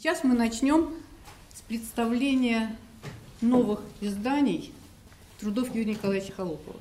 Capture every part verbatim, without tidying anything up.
Сейчас мы начнем с представления новых изданий трудов Юрия Николаевича Холопова.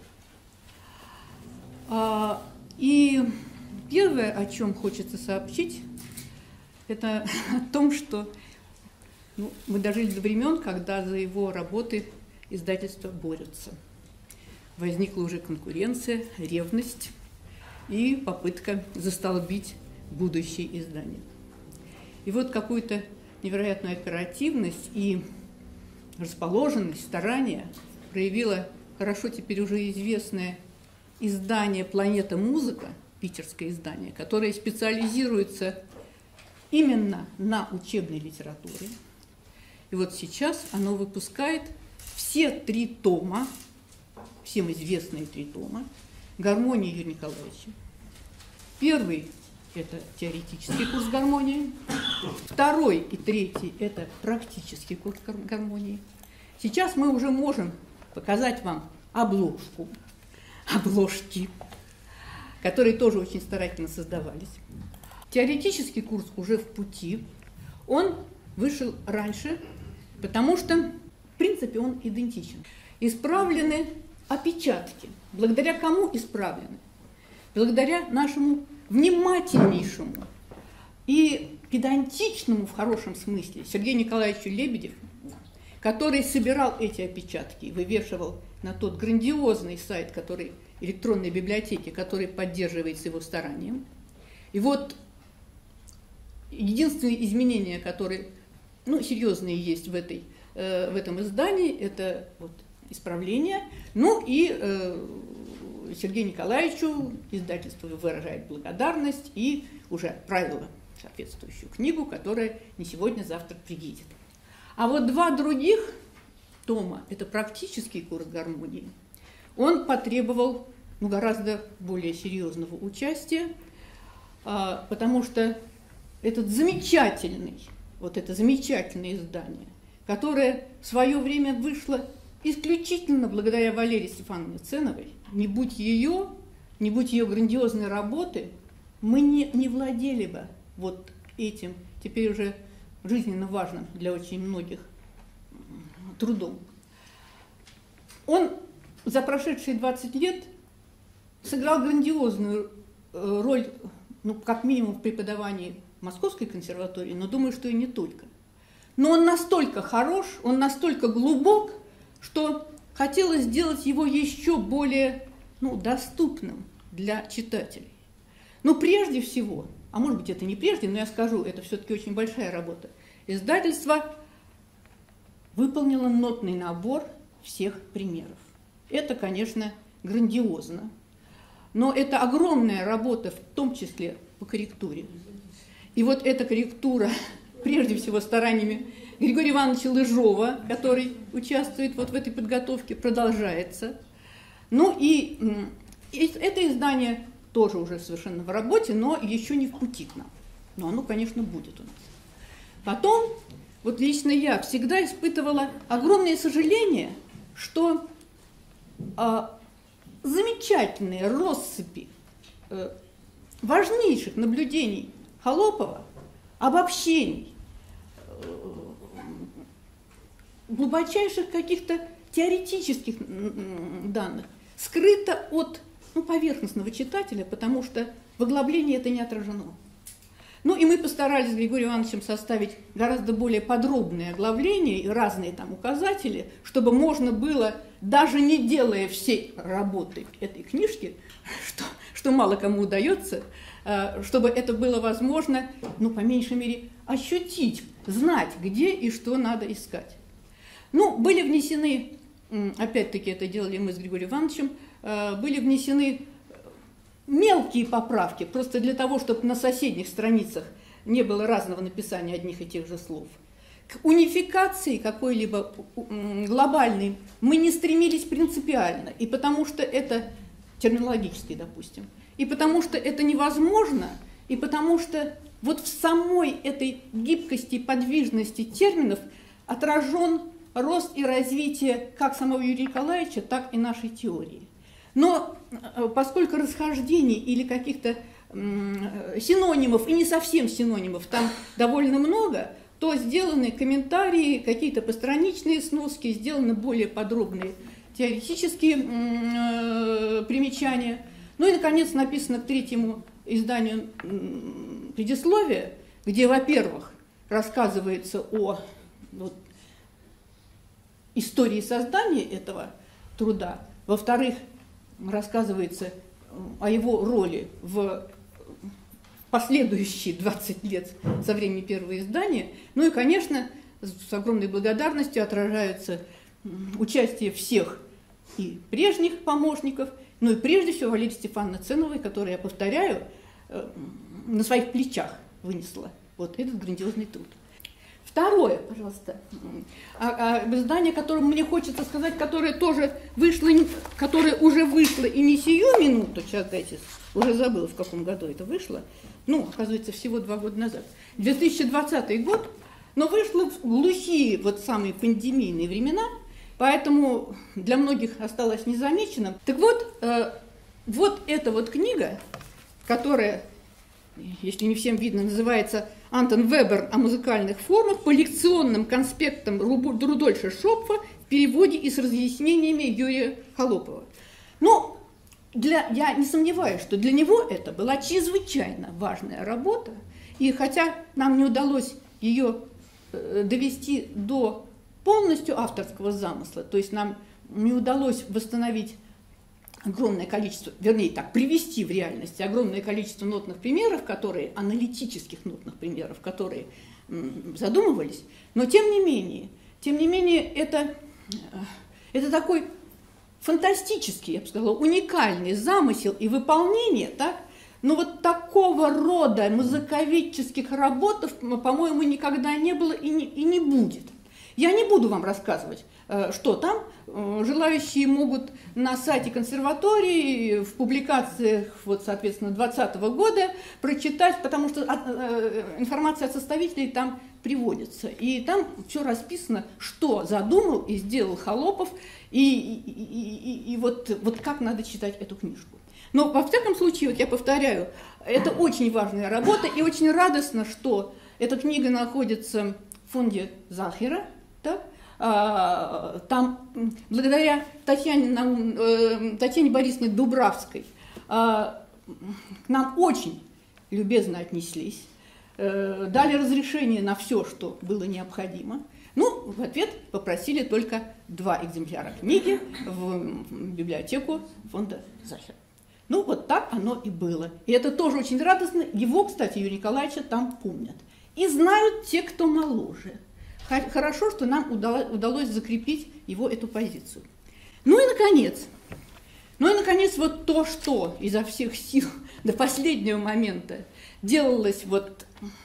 И первое, о чем хочется сообщить, это о том, что ну, мы дожили до времен, когда за его работы издательства борются. Возникла уже конкуренция, ревность и попытка застолбить будущее издание. И вот какую-то невероятную оперативность и расположенность, старание проявило хорошо теперь уже известное издание «Планета Музыка», питерское издание, которое специализируется именно на учебной литературе. И вот сейчас оно выпускает все три тома, всем известные три тома, «Гармонии» Юрия Николаевича. Первый – это теоретический курс гармонии. Второй и третий – это практический курс гармонии. Сейчас мы уже можем показать вам обложку, обложки, которые тоже очень старательно создавались. Теоретический курс уже в пути. Он вышел раньше, потому что, в принципе, он идентичен. Исправлены опечатки. Благодаря кому исправлены? Благодаря нашему внимательнейшему и педантичному, в хорошем смысле, Сергею Николаевичу Лебедеву, который собирал эти опечатки и вывешивал на тот грандиозный сайт, который, электронной библиотеки, который поддерживается его старанием. И вот единственные изменения, которые ну, серьезные есть в, этой, э, в этом издании, это вот, исправление. Ну и э, Сергею Николаевичу издательство выражает благодарность и уже отправило соответствующую книгу, которая не сегодня-завтра приедет. А вот два других тома, это практический курс гармонии, он потребовал ну, гораздо более серьезного участия, а, потому что этот замечательный, вот это замечательное издание, которое в свое время вышло исключительно благодаря Валерии Стефановне Ценовой, не будь ее, не будь ее грандиозной работы, мы не, не владели бы вот этим, теперь уже жизненно важным для очень многих трудом. Он за прошедшие двадцать лет сыграл грандиозную роль, ну, как минимум в преподавании Московской консерватории, но думаю, что и не только. Но он настолько хорош, он настолько глубок, что хотелось сделать его еще более ну, доступным для читателей. Но прежде всего, а может быть это не прежде, но я скажу, это все-таки очень большая работа, издательство выполнило нотный набор всех примеров. Это, конечно, грандиозно, но это огромная работа, в том числе по корректуре. И вот эта корректура, прежде всего стараниями Григория Ивановича Лыжова, который участвует вот в этой подготовке, продолжается. Ну и, и это издание тоже уже совершенно в работе, но еще не в пути к нам. Но оно, конечно, будет у нас. Потом, вот лично я всегда испытывала огромное сожаление, что а, замечательные россыпи а, важнейших наблюдений Холопова, обобщений, глубочайших каких-то теоретических данных скрыто от ну, поверхностного читателя, потому что в оглавлении это не отражено. Ну и мы постарались с Григорием Ивановичем составить гораздо более подробное оглавление и разные там указатели, чтобы можно было, даже не делая всей работы этой книжки, что, что мало кому удается, чтобы это было возможно, ну, по меньшей мере, ощутить, знать, где и что надо искать. Ну, были внесены, опять-таки это делали мы с Григорием Ивановичем, были внесены мелкие поправки, просто для того, чтобы на соседних страницах не было разного написания одних и тех же слов. К унификации какой-либо глобальной мы не стремились принципиально, и потому что это терминологически, допустим, и потому что это невозможно, и потому что вот в самой этой гибкости и подвижности терминов отражен рост и развитие как самого Юрия Николаевича, так и нашей теории. Но поскольку расхождений или каких-то синонимов, и не совсем синонимов, там довольно много, то сделаны комментарии, какие-то постраничные сноски, сделаны более подробные теоретические э, примечания. Ну и, наконец, написано к третьему изданию э, предисловие, где, во-первых, рассказывается о вот, истории создания этого труда, во-вторых, рассказывается о его роли в последующие двадцать лет со времени первого издания. Ну и, конечно, с огромной благодарностью отражается участие всех и прежних помощников, ну и прежде всего Валерии Стефановны Ценовой, которая, я повторяю, на своих плечах вынесла вот этот грандиозный труд. Второе, пожалуйста, об издании, о котором мне хочется сказать, которое тоже вышло, которое уже вышло и не сию минуту, сейчас дайте, уже забыла, в каком году это вышло, ну, оказывается, всего два года назад, две тысячи двадцатый год, но вышло в глухие вот самые пандемийные времена, поэтому для многих осталось незамеченным. Так вот, э, вот эта вот книга, которая, если не всем видно, называется «Антон Вебер о музыкальных формах» по лекционным конспектам Рудольфа Шопфа в переводе и с разъяснениями Юрия Холопова. Но для, я не сомневаюсь, что для него это была чрезвычайно важная работа, и хотя нам не удалось ее довести до полностью авторского замысла, то есть нам не удалось восстановить огромное количество, вернее так, привести в реальности огромное количество нотных примеров, которые, аналитических нотных примеров, которые м, задумывались, но тем не менее, тем не менее это, это такой фантастический, я бы сказала, уникальный замысел и выполнение, так, но вот такого рода музыковедческих работ, по-моему, никогда не было и не, и не будет. Я не буду вам рассказывать, что там. Желающие могут на сайте консерватории в публикациях, вот, соответственно, двадцатого года прочитать, потому что информация от составителей там приводится. И там все расписано, что задумал и сделал Холопов, и, и, и, и вот, вот как надо читать эту книжку. Но, во всяком случае, вот я повторяю, это очень важная работа, и очень радостно, что эта книга находится в фонде Захера, да? Там, благодаря Татьяне, Татьяне Борисовне Дубравской, к нам очень любезно отнеслись, дали разрешение на все, что было необходимо. Ну, в ответ попросили только два экземпляра книги в библиотеку фонда Захера. Ну, вот так оно и было. И это тоже очень радостно. Его, кстати, Юрия Николаевича там помнят. И знают те, кто моложе. Хорошо, что нам удалось закрепить его эту позицию. Ну и, наконец, ну и, наконец, вот то, что изо всех сил до последнего момента делалось вот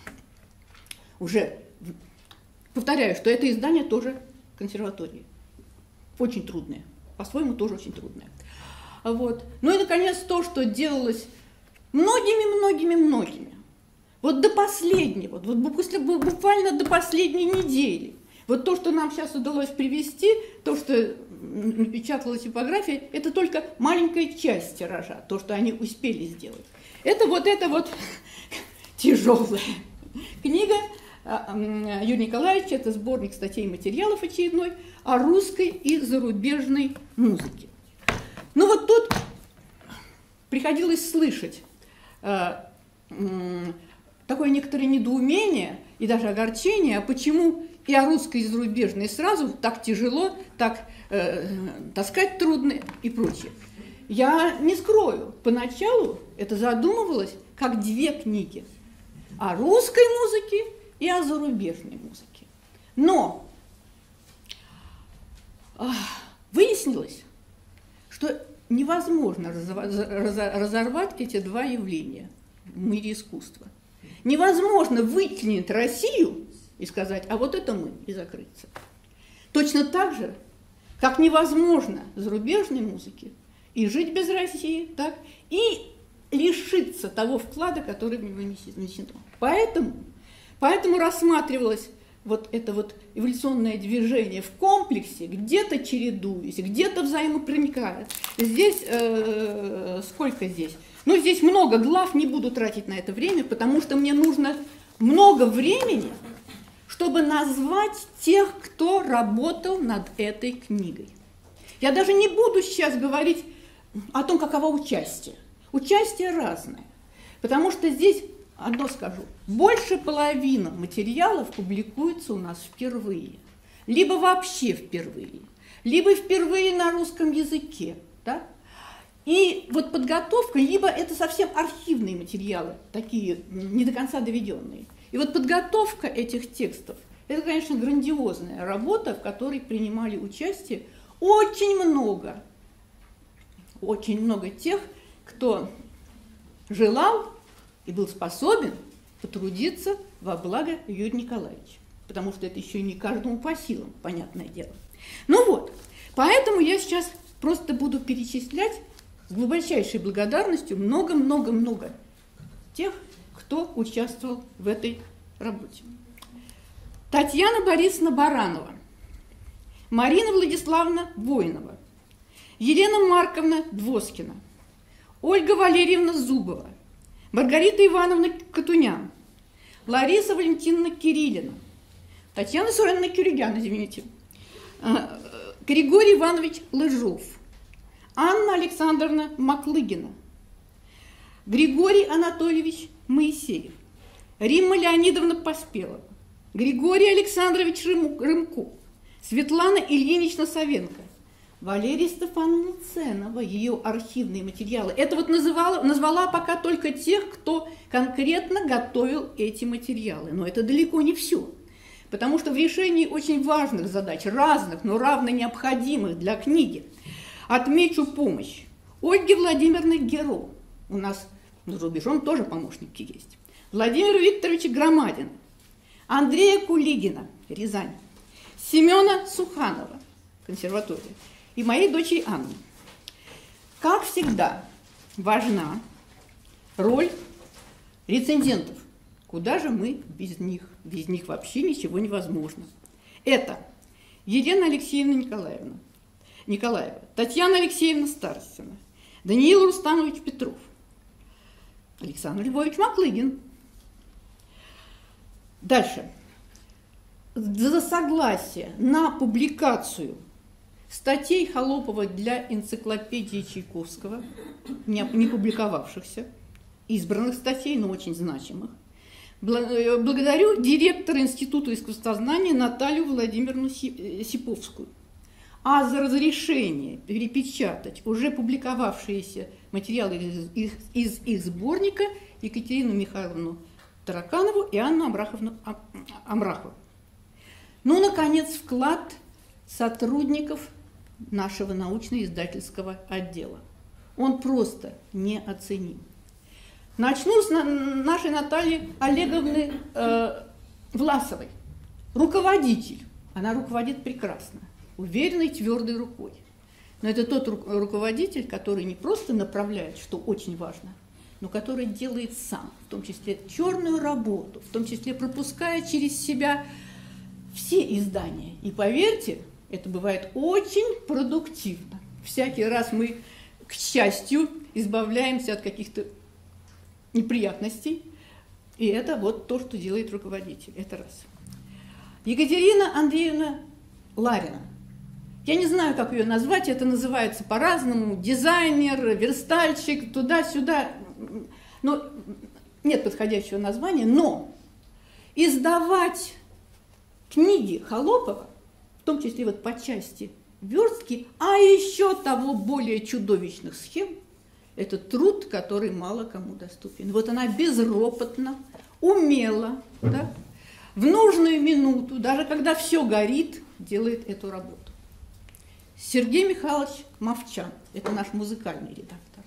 уже, повторяю, что это издание тоже консерватории. Очень трудное, по-своему тоже очень трудное. Вот. Ну и, наконец, то, что делалось многими-многими-многими. Вот до последнего, вот буквально до последней недели. Вот то, что нам сейчас удалось привести, то, что напечатала типография, это только маленькая часть тиража, то, что они успели сделать. Это вот эта вот тяжелая книга Юрия Николаевича, это сборник статей и материалов очередной о русской и зарубежной музыке. Ну вот тут приходилось слышать такое некоторое недоумение и даже огорчение, а почему и о русской, и зарубежной сразу так тяжело, так э, таскать трудно и прочее. Я не скрою, поначалу это задумывалось как две книги о русской музыке и о зарубежной музыке. Но э, выяснилось, что невозможно разорвать эти два явления в мире искусства. Невозможно выкинуть Россию и сказать, а вот это мы, и закрыться. Точно так же, как невозможно зарубежной музыки и жить без России, так, и лишиться того вклада, который в него внесено. Поэтому, поэтому рассматривалось вот это вот эволюционное движение в комплексе, где-то чередуясь, где-то взаимопроникая. Здесь, э, сколько здесь? Ну, здесь много глав, не буду тратить на это время, потому что мне нужно много времени, чтобы назвать тех, кто работал над этой книгой. Я даже не буду сейчас говорить о том, каково участие. Участие разное, потому что здесь, одно скажу, больше половины материалов публикуется у нас впервые, либо вообще впервые, либо впервые на русском языке, да? И вот подготовка, либо это совсем архивные материалы, такие не до конца доведенные. И вот подготовка этих текстов, это, конечно, грандиозная работа, в которой принимали участие очень много, очень много тех, кто желал и был способен потрудиться во благо Юрия Николаевича, потому что это еще не каждому по силам, понятное дело. Ну вот, поэтому я сейчас просто буду перечислять с глубочайшей благодарностью много-много-много тех, кто участвовал в этой работе. Татьяна Борисовна Баранова, Марина Владиславовна Воинова, Елена Марковна Двоскина, Ольга Валерьевна Зубова, Маргарита Ивановна Катунян, Лариса Валентиновна Кириллина, Татьяна Суреновна Кюригян, извините, Григорий Иванович Лыжов, Анна Александровна Маклыгина, Григорий Анатольевич Моисеев, Римма Леонидовна Поспелова, Григорий Александрович Рымко, Светлана Ильинична Савенко, Валерия Стефановна Ценова, ее архивные материалы. Это вот называла, назвала пока только тех, кто конкретно готовил эти материалы. Но это далеко не все. Потому что в решении очень важных задач, разных, но равно необходимых для книги, отмечу помощь Ольги Владимировны Геро. У нас за рубежом тоже помощники есть. Владимира Викторовича Громадина, Андрея Кулигина, Рязань, Семена Суханова, консерватория, и моей дочери Анны. Как всегда, важна роль рецензентов. Куда же мы без них? Без них вообще ничего невозможно. Это Елена Алексеевна Николаевна, Николаева, Татьяна Алексеевна Старостина, Даниил Рустамович Петров, Александр Львович Маклыгин. Дальше. За согласие на публикацию статей Холопова для энциклопедии Чайковского, не, не публиковавшихся, избранных статей, но очень значимых, благодарю директора Института искусствознания Наталью Владимировну Сиповскую. А за разрешение перепечатать уже публиковавшиеся материалы из, из, из их сборника Екатерину Михайловну Тараканову и Анну Амраховну Амрахову. Ну, наконец, вклад сотрудников нашего научно-издательского отдела. Он просто неоценим. Начну с нашей Натальи Олеговны э, Власовой. Руководитель. Она руководит прекрасно, уверенной, твердой рукой. Но это тот ру- руководитель, который не просто направляет, что очень важно, но который делает сам, в том числе черную работу, в том числе пропуская через себя все издания. И поверьте, это бывает очень продуктивно. Всякий раз мы, к счастью, избавляемся от каких-то неприятностей. И это вот то, что делает руководитель. Это раз. Екатерина Андреевна Ларина. Я не знаю, как ее назвать, это называется по-разному. Дизайнер, верстальщик, туда-сюда. Но нет подходящего названия. Но издавать книги Холопова, в том числе вот по части верстки, а еще того более чудовищных схем, это труд, который мало кому доступен. Вот она безропотно, умело, да, в нужную минуту, даже когда все горит, делает эту работу. Сергей Михайлович Мовчан, это наш музыкальный редактор.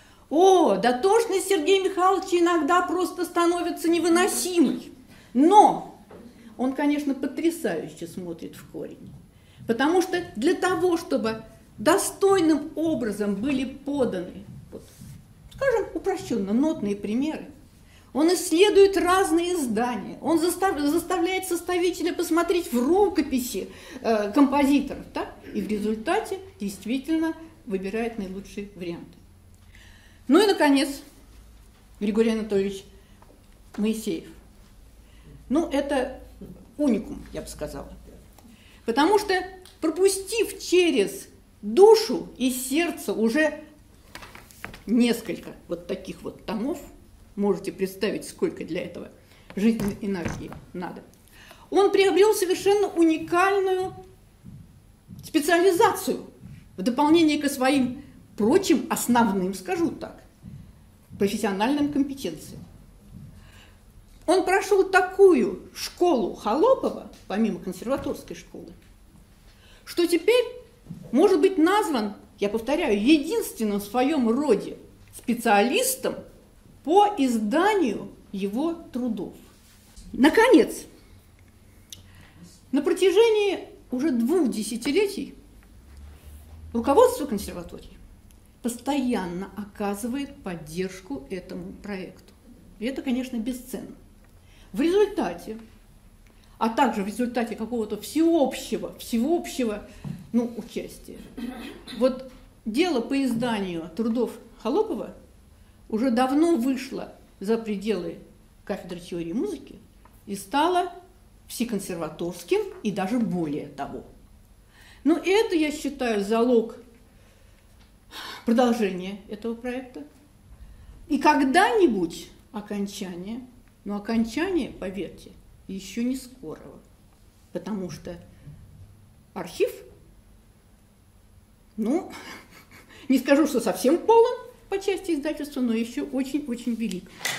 О, дотошность Сергея Михайловича иногда просто становится невыносимой. Но он, конечно, потрясающе смотрит в корень. Потому что для того, чтобы достойным образом были поданы, вот, скажем, упрощенно, нотные примеры, он исследует разные издания, он застав, заставляет составителя посмотреть в рукописи э, композиторов, так? И в результате действительно выбирает наилучшие варианты. Ну и, наконец, Григорий Анатольевич Моисеев. Ну, это уникум, я бы сказала. Потому что, пропустив через душу и сердце уже несколько вот таких вот томов, можете представить, сколько для этого жизненной энергии надо, он приобрел совершенно уникальную специализацию в дополнение к своим прочим основным, скажу так, профессиональным компетенциям. Он прошел такую школу Холопова, помимо консерваторской школы, что теперь может быть назван, я повторяю, единственным в своем роде специалистом по изданию его трудов. Наконец, на протяжении уже двух десятилетий руководство консерватории постоянно оказывает поддержку этому проекту. И это, конечно, бесценно. В результате, а также в результате какого-то всеобщего, всеобщего ну, участия, вот дело по изданию трудов Холопова уже давно вышло за пределы кафедры теории музыки и стало всеконсерваторским и даже более того. Но это, я считаю, залог продолжения этого проекта. И когда-нибудь окончание, но окончание, поверьте, еще не скорого, потому что архив, ну, не скажу, что совсем полон по части издательства, но еще очень-очень велик.